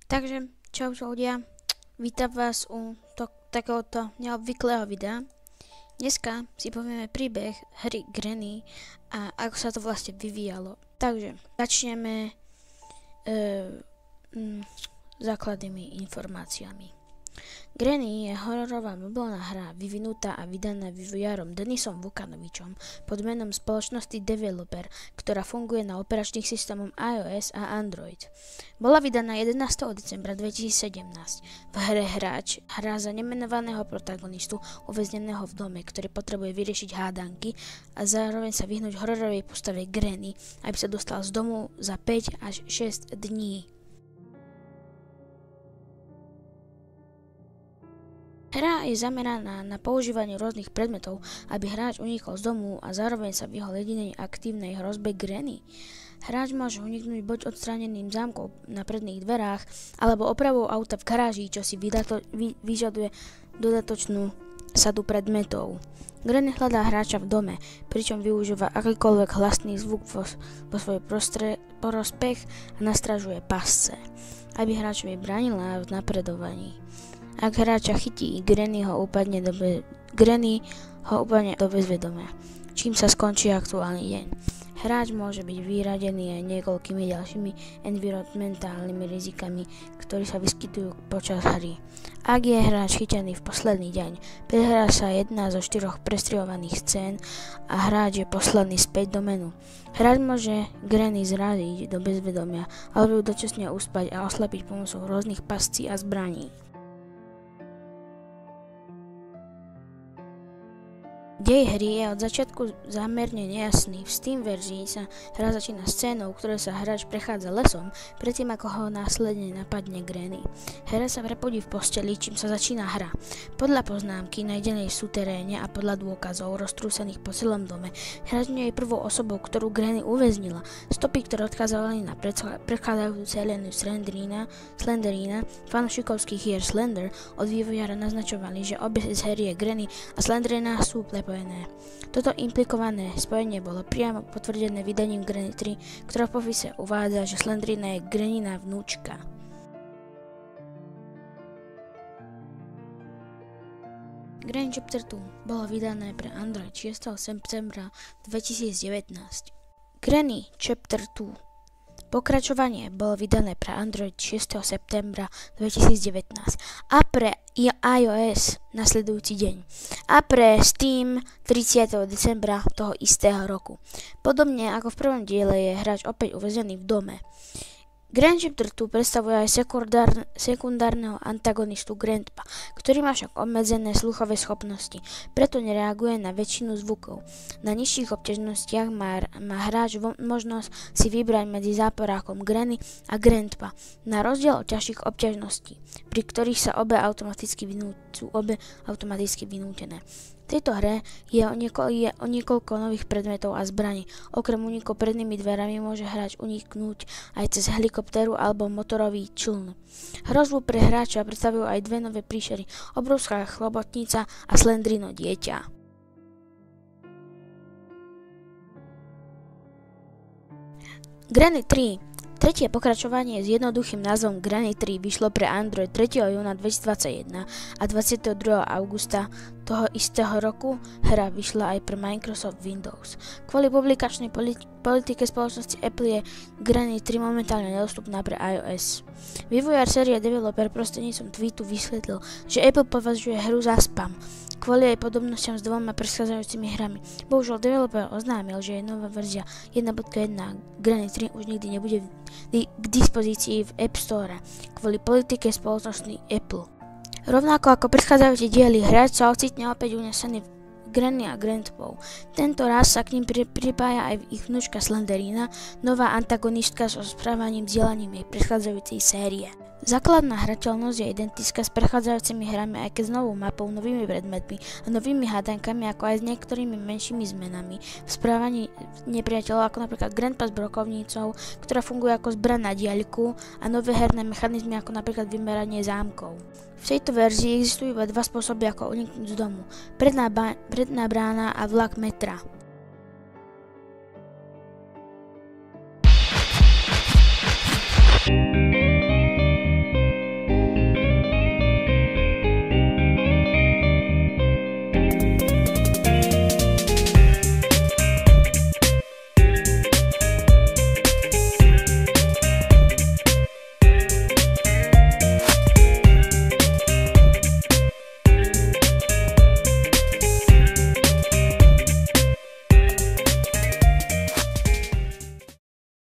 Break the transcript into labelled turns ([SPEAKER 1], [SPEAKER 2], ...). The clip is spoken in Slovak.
[SPEAKER 1] Takže, čau ľudia, vítam vás u takéhoto neobvyklého videa. Dneska si povieme príbeh hry Granny a ako sa to vlastne vyvíjalo. Takže, začneme základnými informáciami. Granny je hororová mobilná hra vyvinutá a vydaná vývojárom Denisom Vukanovičom pod menom spoločnosti Developer, ktorá funguje na operačných systémoch iOS a Android. Bola vydaná 11. decembra 2017. V hre hráč hrá za nemenovaného protagonistu uväzneného v dome, ktorý potrebuje vyriešiť hádanky a zároveň sa vyhnúť hororovej postave Granny, aby sa dostal z domu za 5 až 6 dní. Hra je zameraná na používanie rôznych predmetov, aby hráč unikol z domu a zároveň sa vyhol jedinej aktívnej hrozbe Granny. Hráč môže uniknúť buď odstránením zámkov na predných dverách, alebo opravou auta v garáži, čo si vyžaduje dodatočnú sadu predmetov. Granny hľadá hráča v dome, pričom využíva akýkoľvek hlasný zvuk vo svoj prospech a nastražuje pasce, aby hráčovi bránila v napredovaní. Ak hráča chytí, Granny ho upadne do bezvedomia, čím sa skončí aktuálny deň. Hráč môže byť vyradený aj niekoľkými ďalšími environmentálnymi rizikami, ktorí sa vyskytujú počas hry. Ak je hráč chytený v posledný deň, prehrá sa jedna zo 4 prestrihovaných scén a hráč je poslaný späť do menu. Hráč môže Granny zradiť do bezvedomia alebo ju dočasne uspať a oslabiť pomocou rôznych pascí a zbraní. Dej hry je od začiatku zámerne nejasný. V Steam verzii sa hra začína scénou, ktoré sa hráč prechádza lesom, predtým ako ho následne napadne Granny. Hra sa prepudí v posteli, čím sa začína hra. Podľa poznámky nájdenej v súteréne a podľa dôkazov roztrúsených po celom dome, hráč nie je prvou osobou, ktorú Granny uväznila. Stopy, ktoré odkazovali na predchádzajúcu Helenu Slenderina, fanúšikovských hier Slender, od vývojára naznačovali, že obe série Granny a Slenderina sú prepojené. Toto implikované spojenie bolo priamo potvrdené vydaním Granny 3, ktorá v popise uvádza, že Slenderina je Grannyna vnúčka. Granny Chapter 2 bolo vydané pre Android 6. septembra 2019. Granny Chapter 2 pokračovanie bolo vydané pre Android 6. septembra 2019 a pre iOS nasledujúci deň a pre Steam 30. decembra toho istého roku. Podobne ako v prvom diele je hráč opäť uväznený v dome. Granny Chapter 2 predstavuje aj sekundárneho antagonistu Grandpa, ktorý má však obmedzené sluchové schopnosti, preto nereaguje na väčšinu zvukov. Na nižších obťažnostiach má hráč možnosť si vybrať medzi záporákom Granny a Grandpa, na rozdiel od ťažších obťažností, pri ktorých sú obe automaticky vynútené. V tejto hre je o niekoľko nových predmetov a zbraní. Okrem únikov prednými dverami môže hráč uniknúť aj cez helikoptéru alebo motorový čln. Hrozbu pre hráča predstavujú aj dve nové príšery, obrovská chlobotnica a Slendrino dieťa. Granny 3. Tretie pokračovanie s jednoduchým názvom Granny 3 vyšlo pre Android 3. júna 2021 a 22. augusta toho istého roku hra vyšla aj pre Microsoft Windows. Kvôli publikačnej politike spoločnosti Apple je Granny 3 momentálne nedostupná pre iOS. Vývojár série Developer prostredníctvom tweetu vysvetlil, že Apple považuje hru za spam kvôli jej podobnostiam s dvoma predchádzajúcimi hrami. Bohužiaľ, developer oznámil, že je nová verzia 1.1 Granny 3 už nikdy nebude k dispozícii v App Store kvôli politike spoločnosti Apple. Rovnako ako predchádzajúci diely, hráč sa ocitne opäť unesený v Granny a Grandpou. Tento raz sa k ním pripája aj ich vnúčka Slenderina, nová antagonistka so správaním vzdelaním jej predchádzajúcej série. Základná hrateľnosť je identická s prechádzajúcimi hrami, aj keď s novou mapou, novými predmetmi a novými hádankami, ako aj s niektorými menšími zmenami v správaní nepriateľov, ako napríklad Grandpa s brokovnicou, ktorá funguje ako zbraň na diaľku, a nové herné mechanizmy, ako napríklad vymeranie zámkov. V tejto verzii existujú iba dva spôsoby, ako uniknúť z domu: predná brána a vlak metra.